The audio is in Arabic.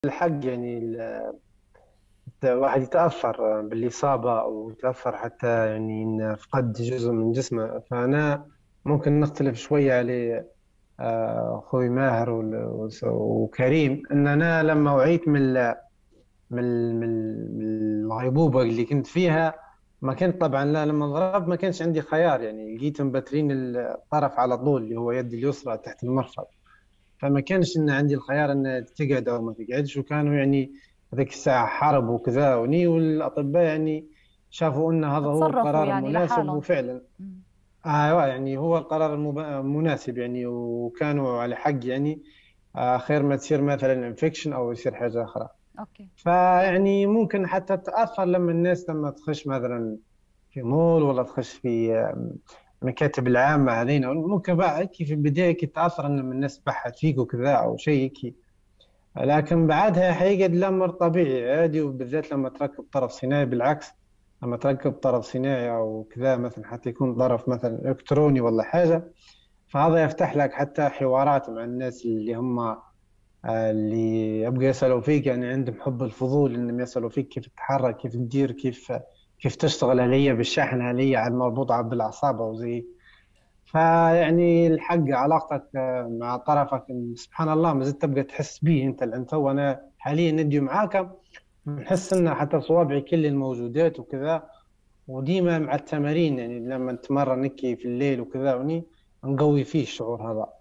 الحق يعني الواحد يتأثر بالإصابة أو يتأثر حتى يعني إن فقد جزء من جسمه. فأنا ممكن نختلف شوية عليه أخوي ماهر وكريم. إن أنا لما وعيت من الغيبوبة اللي كنت فيها، ما كنت طبعا، لا، لما ضربت ما كانش عندي خيار، يعني لقيت مبترين الطرف على طول اللي هو يدي اليسرى تحت المرفق. فما كانش إن عندي الخيار إن تقعد أو ما تقعدش، وكانوا يعني هذيك الساعة حرب وكذا والأطباء يعني شافوا أن هذا هو تصرفوا القرار يعني المناسب، لحالهم. وفعلا مم. يعني هو القرار المناسب يعني، وكانوا على حق يعني. خير ما تصير مثلا انفكشن أو يصير حاجة أخرى. اوكي. فيعني ممكن حتى تتأثر لما الناس لما تخش مثلا في مول ولا تخش في مكاتب العامة علينا، ممكن بقى كيف في البداية كي تتأثر أن من الناس بحث فيك وكذا أو شيء كي. لكن بعدها حيقعد الأمر طبيعي عادي، وبالذات لما تركب طرف صناعي. بالعكس، لما تركب طرف صناعي أو كذا مثلا، حتى يكون طرف مثلا إلكتروني ولا حاجة، فهذا يفتح لك حتى حوارات مع الناس اللي هم اللي يبقى يسألوا فيك، يعني عندهم حب الفضول إنهم يسألوا فيك كيف تتحرك، كيف تدير، كيف تشتغل، هل هي بالشحن، هل هي على المربوطة بالأعصاب أو زي. فيعني الحق علاقتك مع طرفك سبحان الله ما زلت تبقى تحس به انت الان. تو انا حاليا ندي معاك نحس ان حتى صوابعي كل الموجودات وكذا. وديما مع التمارين يعني لما نتمرن نكي في الليل وكذا وني نقوي فيه الشعور هذا.